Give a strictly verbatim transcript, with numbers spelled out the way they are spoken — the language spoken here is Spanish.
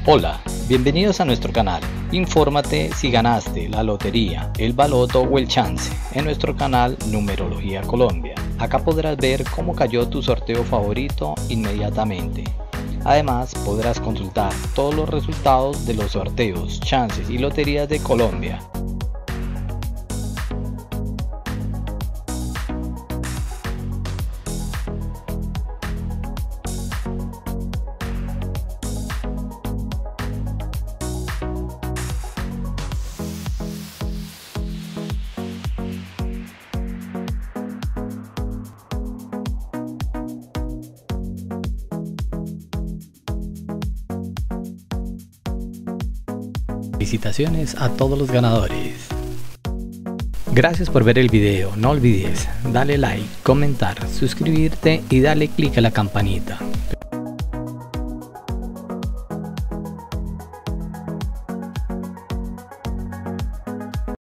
Hola, bienvenidos a nuestro canal. Infórmate si ganaste la lotería, el baloto o el chance en nuestro canal Numerología Colombia. Acá podrás ver cómo cayó tu sorteo favorito inmediatamente. Además, podrás consultar todos los resultados de los sorteos, chances y loterías de Colombia. Felicitaciones a todos los ganadores. Gracias por ver el video. No olvides darle like, comentar, suscribirte y darle clic a la campanita.